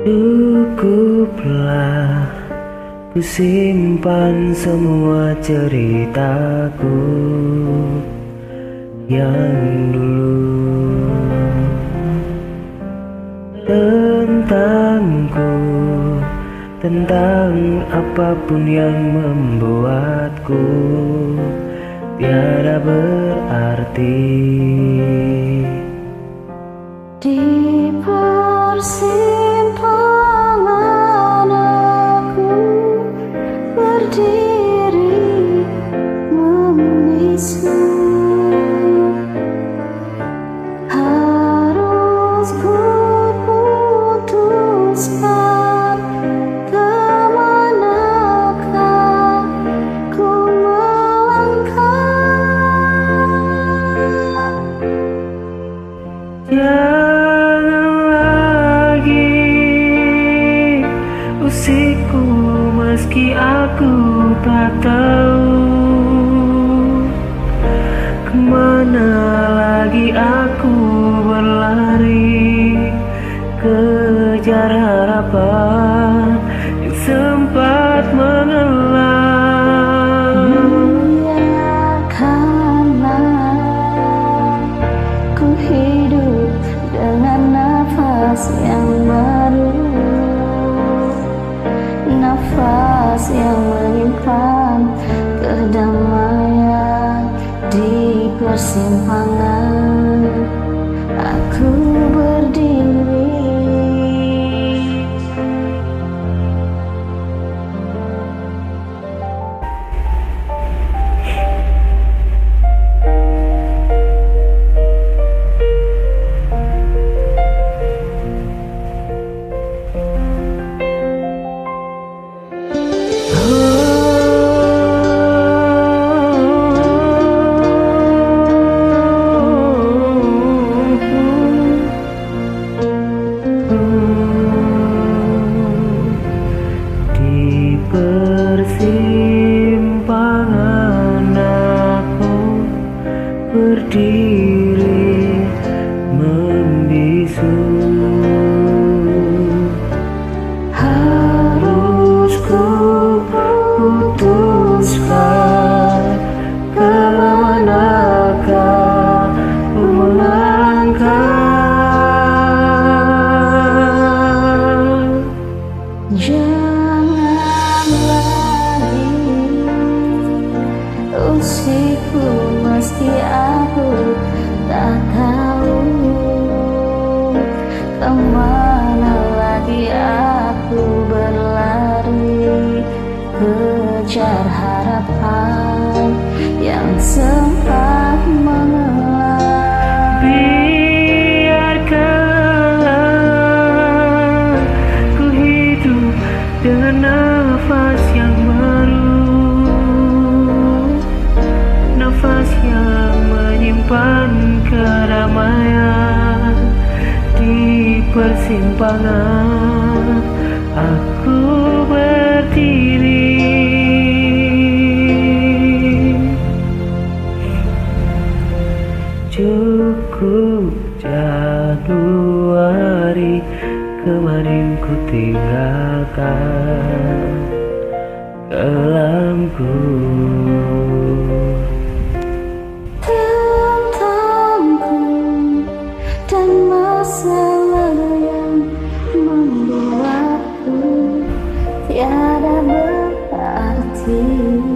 Cukuplah ku simpan semua ceritaku yang dulu tentangku, tentang apapun yang membuatku tiada berarti. Di persimpangan aku berdiri membisu. Harus ku putuskan kemanakah ku melangkah. Usikku meski aku tak tahu kemana lagi aku berlari, kejar harapan yang sempat mengelam. Biarkanlah ku hidup dengan nafas yang baru, nafas yang menyimpan kedamaian. Di persimpangan aku berdiri. Di persimpangan aku berdiri membisu. Harus ku putuskan kemanakah ku melangkah. Jangan lagi usikku meski aku tak tahu kemana lagi aku berlari, kejar harapan yang sempat mengelam. Biarkanlah ku hidup dengan nafas yang baru, nafas yang menyimpan kedamaian. Di persimpangan aku berdiri. Cukup Januari kemarin ku tinggalkan kelamku. Tentangku dan masalah yang membuatku tiada berarti.